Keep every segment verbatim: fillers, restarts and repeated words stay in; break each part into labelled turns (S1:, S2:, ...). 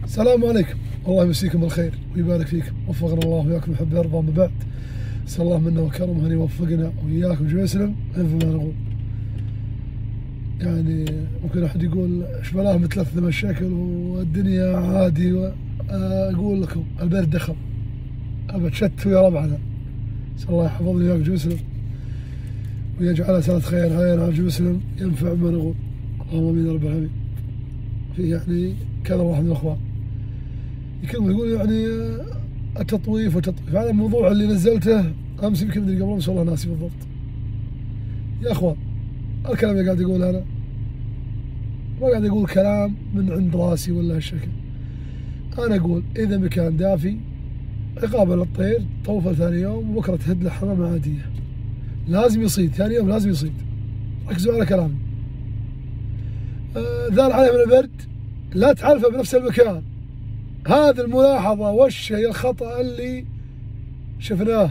S1: السلام عليكم، الله يمسيكم بالخير ويبارك فيكم، وفقنا الله وياكم يحب يرضى. من بعد نسأل الله منا وكرمه أن يوفقنا وإياكم جميعا ويسلم ما نقول. يعني ممكن أحد يقول إيش بلاه متلثم الشكل والدنيا عادي، وأقول لكم البيت دخل أبد شت يا ربعنا. نسأل الله يحفظني وإياكم جميعا ويسلم ويجعلها سنة خير علينا جميعا ويسلم ينفع ما نقول. اللهم آمين يا رب العالمين. في يعني كذا واحد من الأخوان يكلمون يقول يعني التطويف والتطويف على الموضوع اللي نزلته امس، يمكن مدري قبل امس والله ناسي بالضبط. يا اخوان الكلام اللي قاعد يقوله انا ما قاعد اقول كلام من عند راسي ولا هالشكل. انا اقول اذا مكان دافي عقابه للطير طوفه ثاني يوم وبكره تهد له حمامه عاديه، لازم يصيد ثاني يوم، لازم يصيد. ركزوا على كلامي. آه ذال عليه من البرد لا تعلفه بنفس المكان. هذه الملاحظة والشيء الخطأ اللي شفناه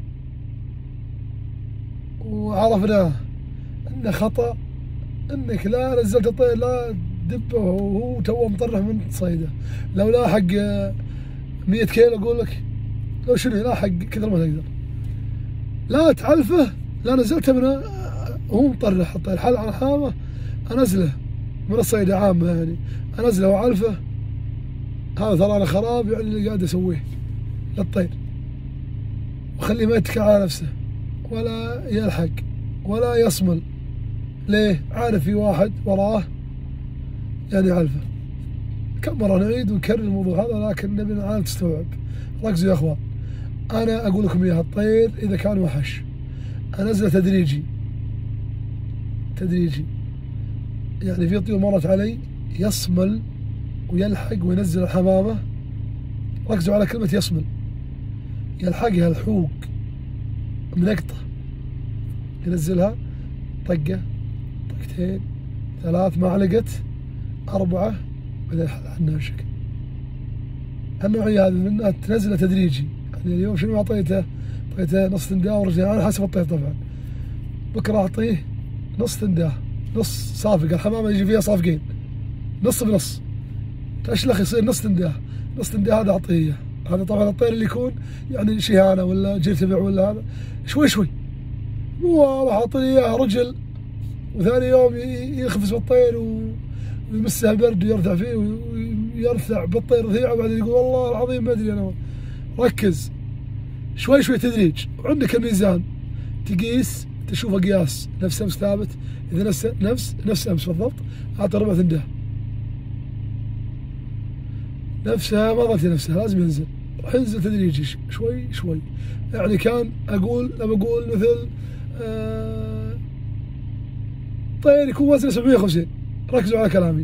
S1: وعرفناه انه خطأ، انك لا نزلت الطير لا دبه وهو تو مطرح من صيده. لو لاحق مية كيلو اقول لك لو شنو لاحق كثر ما تقدر، لا تعلفه، لا نزلته من وهو مطرح الطير حل على حامه، انزله من الصيده عامه يعني انزله وعلفه. هذا ترى انا خراب يعني اللي قاعد اسويه للطير، وخليه ما يتكل على نفسه ولا يلحق ولا يصمل. ليه؟ عارف في واحد وراه يعني علفه. كم مره نعيد ونكرر الموضوع هذا لكن نبي العالم تستوعب. ركزوا يا اخوان، انا اقول لكم اياها، الطير اذا كان وحش انزله تدريجي تدريجي. يعني في طيور مرت علي يصمل ويلحق وينزل الحمامة. ركزوا على كلمة يصمل. يلحقها الحوق منقطة ينزلها طقة طقتين ثلاث، ما علقت أربعة بدأ يحل عنها الشكل. النوعية هذه منها تنزله تدريجي. يعني اليوم شنو أعطيته؟ أعطيته نص تنداه ورجلين على حسب الطير طبعا. بكرة أعطيه نص تنداه نص صافق، الحمامة يجي فيها صافقين نص بنص، تشلخ يصير نص تنداه. نص تنداه هذا اعطيه. هذا طبعا الطير اللي يكون يعني شهانه ولا جرتبع ولا هذا شوي شوي، مو راح اعطيه اياه رجل وثاني يوم يخفز بالطير ويمسه برد ويرتع فيه ويرثع بالطير رثيعه وبعدين يقول والله العظيم ما ادري انا. ركز شوي شوي تدريج. وعندك الميزان تقيس تشوفه قياس نفس امس ثابت. اذا نفس نفس نفس امس بالضبط اعطي ربع تنداه نفسها، ما ظلت نفسها، لازم ينزل. راح ينزل تدريجي شوي شوي. يعني كان اقول لما اقول مثل آه طير يكون وزنه سبعمية وخمسين، ركزوا على كلامي،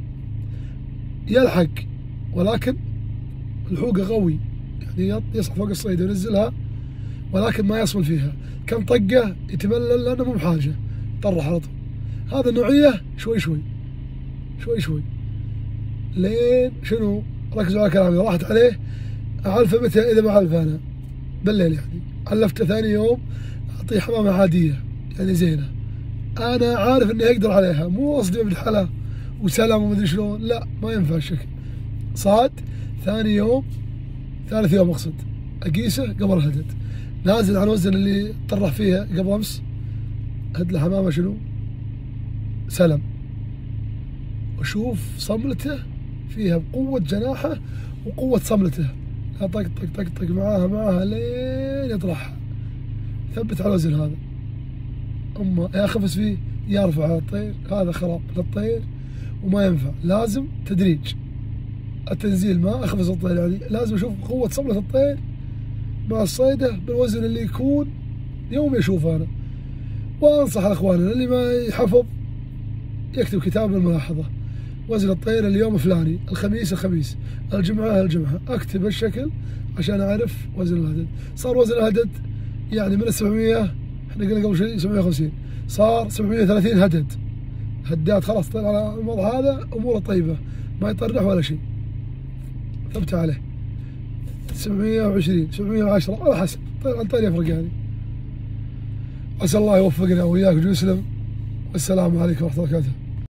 S1: يلحق ولكن الحوقه قوي، يعني يصحى فوق الصيد وينزلها ولكن ما يصمل فيها. كم طقه يتملل لانه مو بحاجه، طرح على طول. هذا النوعيه شوي شوي شوي شوي لين شنو؟ ركزوا على كلامي. راحت عليه اعلفه متى؟ اذا ما علفه انا بالليل، يعني علفته ثاني يوم اعطيه حمامه عاديه يعني زينه، انا عارف انه يقدر عليها، مو قصدي بالحلا وسلام ومدري شلون، لا ما ينفع الشكل. صاد ثاني يوم ثالث يوم اقصد اقيسه قبل الهدد، نازل عن الوزن اللي طرح فيها قبل امس، هد له حمامه شنو؟ سلم. وشوف صملته فيها بقوة جناحه وقوة صملته، طق طق طق طق معاها معاها لين يطرحها. ثبت على الوزن هذا. اما يا خفز فيه يرفع على الطير، هذا خراب للطير وما ينفع. لازم تدريج التنزيل، ما اخفز الطير يعني، لازم اشوف قوة صملة الطير مع الصيدة بالوزن اللي يكون يوم يشوفه انا. وانصح اخواننا اللي ما يحفظ يكتب كتاب بالملاحظة، وزن الطير اليوم فلاني، الخميس الخميس، الجمعة الجمعة، اكتب الشكل عشان اعرف وزن الهدد. صار وزن الهدد يعني من السبعمية، احنا قلنا قبل شوي سبعمية وخمسين، صار سبعمية وثلاثين هدد. هدات خلاص طير على الوضع هذا اموره طيبة، ما يطرح ولا شيء. ثبت عليه سبعمية وعشرين سبعمية وعشرة على حسب طير عن طير يفرق يعني. عسى الله يوفقنا وإياك ويسلم. والسلام عليكم ورحمة الله وبركاته.